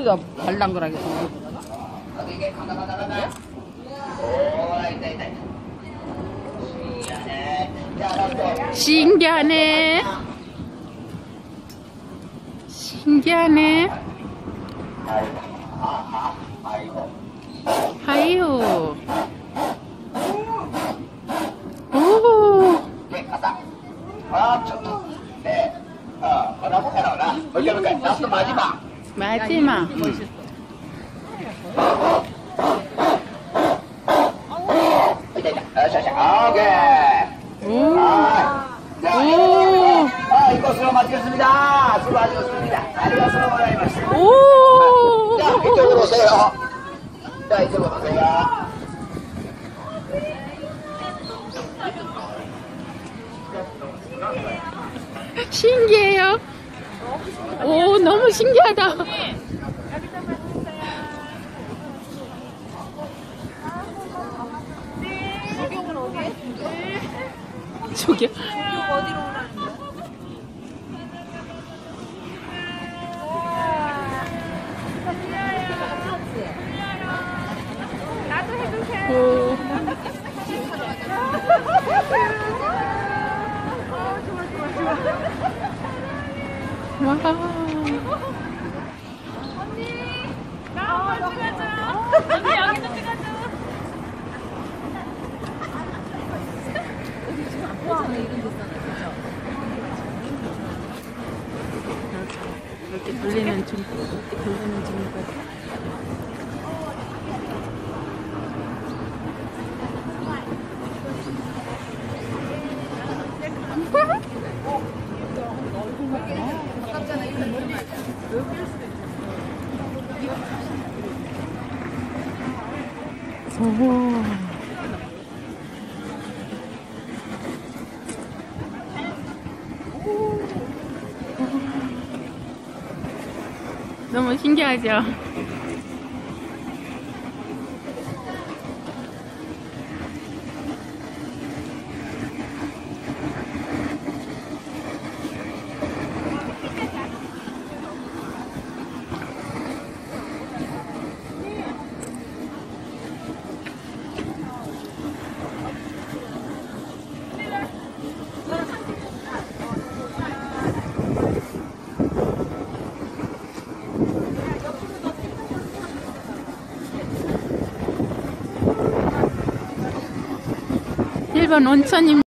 진짜 발랑거라게. 신기하네. 신기하네. 하이요. 오. 마지막. 이곳으로 마치겠습니다. 수고하셨습니다. 안녕하세요. 오. 자, 이쪽으로 오세요. 자, 이쪽으로 오세요. 신기해요. 오, 너무 신기하다. 저기요? 어디로 오라는 거야? 나도 해주세요. 오. 와. 언니, 나 한번 찍어줘. 언니 여기도 찍어줘. 이렇게 돌리는 중이거든. 오. 너무 신기하죠? 일본 온천입니다.